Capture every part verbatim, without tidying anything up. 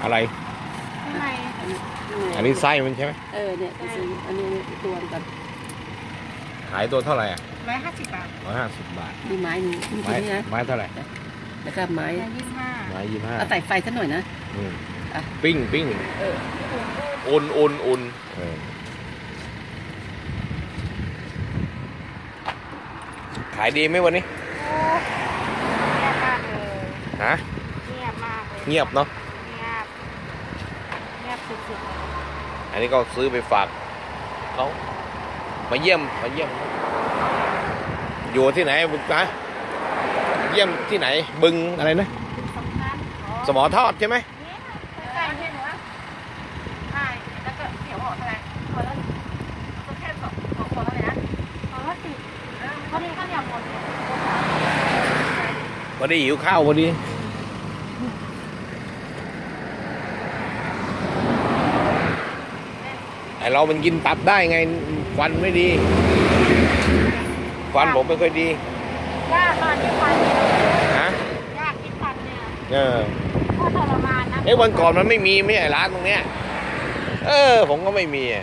อะไรข้างในอันนี้ไส้มันใช่ไหมเออเนี่ยอันนี้ตัวกันขายตัวเท่าไหร่อ่ะร้อยห้าสิบบาทร้อยห้าสิบบาทมีไม้หนึ่งไม้ไม้เท่าไหร่แล้วก็ไม้ยี่สิบห้าไม้ยี่สิบห้าเอาใส่ไฟสักหน่อยนะปิ้งปิ้งเอออุ่นอุ่นอุ่นขายดีไหมวันนี้เงียบมากเลยฮะเงียบมากเลยเงียบเนาะเงียบเงียบสุดๆอันนี้ก็ซื้อไปฝากเขามาเยี่ยมมาเยี่ยมอยู่ที่ไหนบึงนะเยี่ยมที่ไหนบึงอะไรนะสมอทอดใช่ไหมใช่ใช่หนูใช่แล้วก็เดี๋ยวออกอะไรพอแล้วก็แค่สองสองคนแล้วนะพอแล้วสิเขาดีเขาเดียวหมดพอดีหิวข้าวพอดีไอเรามันกินตับได้ไงควันไม่ดีควันผมไม่ค่อยดียากตอนกินฟันฮะยากกินฟันเนี่ยเออโคตรทรมานนะเอ้วันก่อนมันไม่มีไม่ใช่ร้านตรงเนี้ยเออผมก็ไม่มี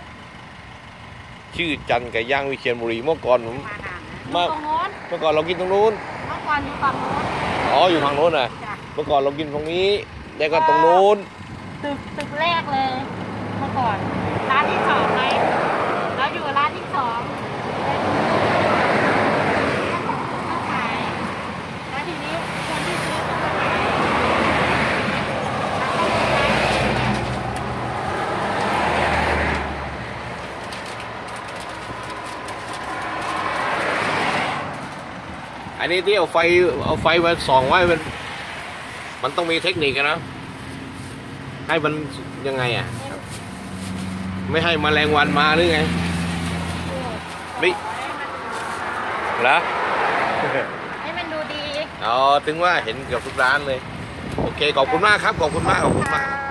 ชื่อจันไก่ย่างวิเชียรบุรีเมื่อก่อนผมเมื่อเมื่อก่อนเรากินตรงนู้นเมื่อก่อนอยู่ฝั่งโน้นอ๋ออยู่ฝั่งโน้นอ่ะเมื่อก่อนเรากินตรงนี้แล้วก็ตรงนู้นตึกตึกแรกเลยเมื่อก่อนร้านที่สองไหมเราอยู่ร้านที่สองก็ขายแล้วทีนี้คนที่ซื้อก็มาขายอันนี้ที่เอาไฟเอาไฟมาส่องไว้มันมันต้องมีเทคนิคนะให้มันยังไงอ่ะไม่ให้แมลงวันมาหรือไงไม่เหรอให้มันดูดีอ๋อถึงว่าเห็นเกือบทุกร้านเลยโอเคขอบคุณมากครับขอบคุณมากขอบคุณมาก